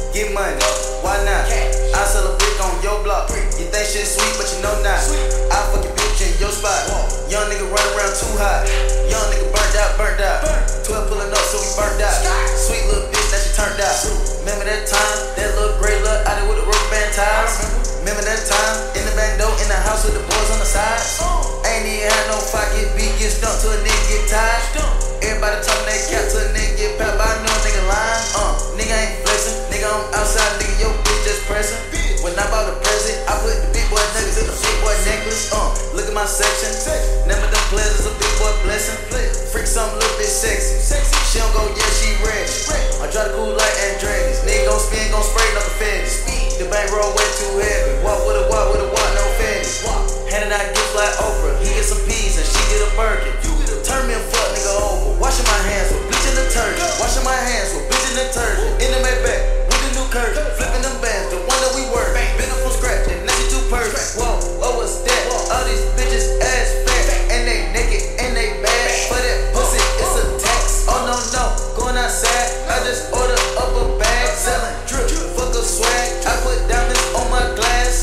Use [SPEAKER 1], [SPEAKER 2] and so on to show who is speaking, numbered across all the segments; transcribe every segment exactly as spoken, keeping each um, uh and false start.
[SPEAKER 1] Get money, why not? I sell a brick on your block. You think shit sweet, but you know not. I fuck your bitch in your spot. Young nigga run around too hot. Young nigga burnt out, burnt out. twelve pulling up, so we burnt out. Sweet little bitch that she turned out. Remember that time? That little gray look out there with the rubber band ties. Remember that time? In the bando, in the house with the boys on the side. Ain't even had no fight, get beat, get stumped till a nigga get tired. Everybody talking that cap till a nigga get popped. I know a nigga lying. Uh, nigga ain't flexing. Nigga I'm outside, nigga your bitch just pressing. When I bought the present, I put the big boy nuggets in the big boy necklace. Uh, look at my section. None of them players is a big boy blessing. Freak something a little bit sexy. She don't go, yeah, she ready. I try to cool like Andretti's. Nigga gon' spin, gon' spray, no confetti. The bank roll way too heavy. Walk with a walk with a walk, no fatty. Handing out gifts like Oprah. He get some peas and she get a Birkin. Turn me a fuck nigga over. Washing my hands with bleaching detergent. Washing my hands with bleaching detergent. In the Maybach with the new curtain. Flipping them bands, the one that we work. Been up from scratch and now she too perfect. Whoa, what was that? All these bitches ass fat and they naked and they bad. For that pussy, it's a tax. Oh no no, going outside. I just order up a bag, selling drip, fuck a swag. I put diamonds on my glass.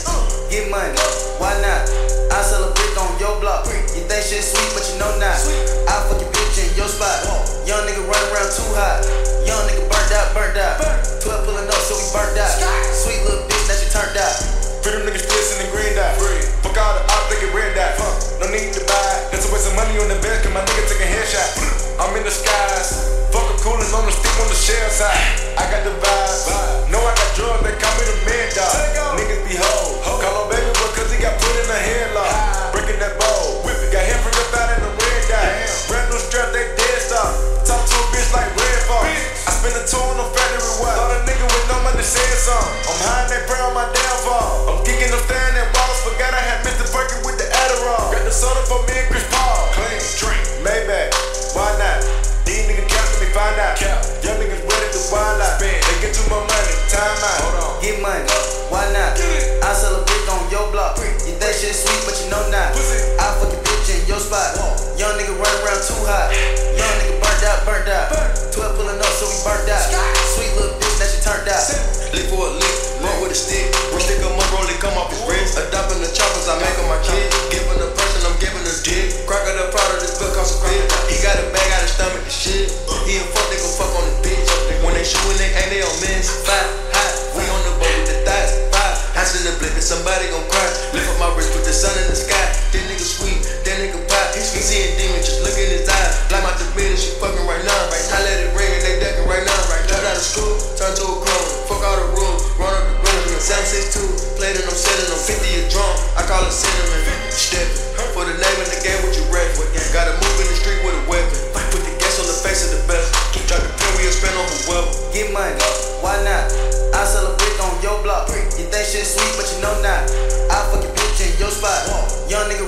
[SPEAKER 1] Get money, why not? I sell a brick on your block. You think shit sweet, but you know not. I fuck your bitch in your spot. Young nigga run around too hot. Young nigga burnt out, burnt out. twelve pulling up, so we burnt out. Sweet little bitch that she turned out.
[SPEAKER 2] Freedom niggas splits in the green dot. Fuck all the op, they get red dot. No need to buy. That's a waste of money on the bed, cause my nigga took a headshot. I'm in the skies. Fuck a coolin' on the stick on the shell side. I got the vibes. Know I got drugs, they call me the mad dog. Niggas be hoes. Call on baby boy cause he got put in a headlock. Breaking that bowl. Got him from your thigh in the red dot. Brand new strap, they dead stop. Talk to a bitch like Red Fox. I spend a two on the factory watch. Thought a nigga with no money said something. I'm high and they pray on my downfall. I'm kicking them staring at walls. Forgot I had Mister Birkin with the Adderall. Got the soda for me and Chris Paul. Clean, drink, Maybach, why not? These niggas counting me, find out. Young niggas ready to wild out. They get too much money, time out. Hold on.
[SPEAKER 1] Get money, why not? I sell a brick on your block. You think shit sweet, but you know not. I fuck your bitch in your spot. Young nigga run around too hot. Young nigga burnt out, burnt out. twelve pulling up, so we burnt out. Sweet little bitch that she turned out.
[SPEAKER 3] Lick for a lick, run with a stick. We stick em up, roll it, come off his wrist. Adopting the choppers, I make them my kid. Giving the person, I'm giving a dick. Crack of the powder, this bill costs a fit. He got a bag out his stomach, the shit. He a fuck, they gon' fuck on the bitch. When they shootin', they ain't they on miss. Five, hot, we on the boat with the thighs. Five, hands in the blick, and somebody gon' cry. Lift up my wrist, put the sun in the sky. That nigga sweet, that nigga pop. He seeing demons, just look in his eyes. Like my demeanor, she fucking right now. I let it ring and they decking right now. Cut out of school, turn to a grown. Fuck all the rules, run up the room. seven six two, played it, I'm selling them. fifty a drum, I call it cinnamon. Steppin', for the name of the game, what you ready? Gotta move in the street with a weapon. Put the gas on the face of the best. Drop the pen, we'll spend on whoever.
[SPEAKER 1] Get money, why not? I sell a brick on your block. You think shit sweet, but you know not. I fuck your bitch in your spot. Young nigga